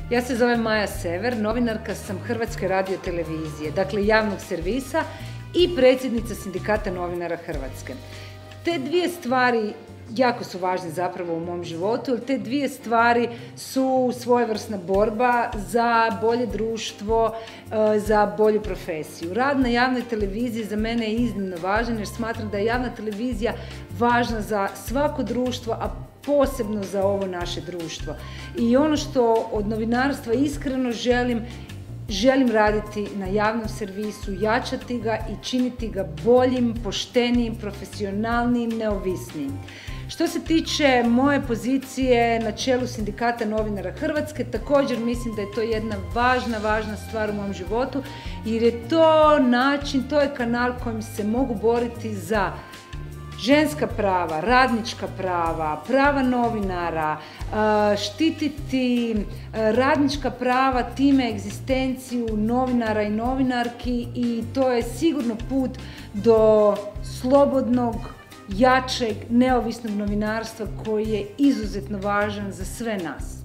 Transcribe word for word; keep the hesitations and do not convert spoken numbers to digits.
Ja se zovem Maja Sever, novinarka sam Hrvatske radiotelevizije, dakle javnog servisa i predsjednica Sindikata novinara Hrvatske. Te dvije stvari jako su važne zapravo u mom životu, jer te dvije stvari su svojevrsna borba za bolje društvo, za bolju profesiju. Rad na javnoj televiziji za mene je iznimno važan jer smatram da je javna televizija važna za svako društvo, a posebno za ovo naše društvo. I ono što od novinarstva iskreno želim, želim raditi na javnom servisu, jačati ga i činiti ga boljim, poštenijim, profesionalnijim, neovisnijim. Što se tiče moje pozicije na čelu Sindikata novinara Hrvatske, također mislim da je to jedna važna, važna stvar u mom životu, jer je to način, to je kanal kojim se mogu boriti za ženska prava, radnička prava, prava novinara, štititi radnička prava, time egzistenciju novinara i novinarki, i to je sigurno put do slobodnog, jačeg, neovisnog novinarstva koji je izuzetno važan za sve nas.